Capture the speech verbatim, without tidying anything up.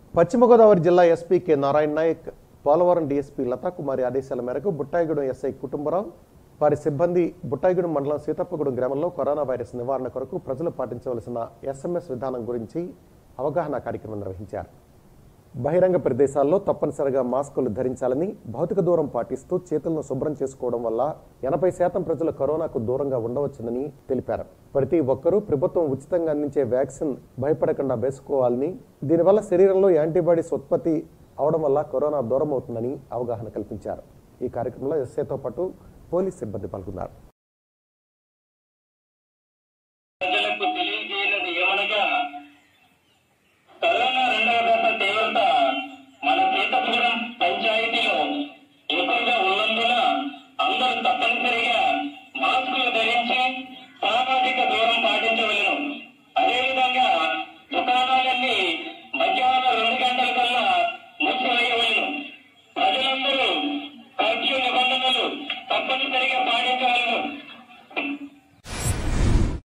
పశ్చిమ గోదావరి జిల్లా SP K Narayana Nayak, Polavaram DSP Latha Kumari ఆదేశాల మేరకు బుట్టాయిగూడెం ఎస్ఐ కుటుంబరావు వారి సిబ్బంది బుట్టాయిగూడెం మండలం సీతప్పగూడెం గ్రామంలో కరోనా వైరస్ నివారణ కొరకు ప్రజలు పాటించవలసిన ఎస్ఎంఎస్ విధానం గురించి అవగాహన కార్యక్రమం నిర్వహించారు. బహిరంగ ప్రదేశాల్లో తప్పనిసరిగా మాస్కులు ధరించాలని, భౌతిక దూరం పాటిస్తూ చేతులను శుభ్రం చేసుకోవడం వల్ల ఎనభై శాతం ప్రజలు కరోనాకు దూరంగా ఉండవచ్చునని తెలిపారు. ప్రతి ఒక్కరూ ప్రభుత్వం ఉచితంగా అందించే వ్యాక్సిన్ భయపడకుండా వేసుకోవాలని, దీనివల్ల శరీరంలో యాంటీబాడీస్ ఉత్పత్తి అవడం వల్ల కరోనా దూరం అవుతుందని అవగాహన కల్పించారు. ఈ కార్యక్రమంలో ఎస్ఐతో పాటు పోలీస్ సిబ్బంది పాల్గొన్నారు.